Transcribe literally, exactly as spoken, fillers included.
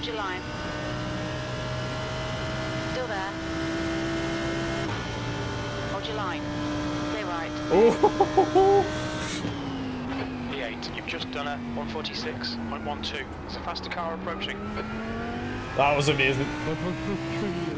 Hold your line. Still there. Hold your line. Stay right. Oh. P eight, you've just done a one forty-six point one two. There's a faster car approaching. That was amazing. But what was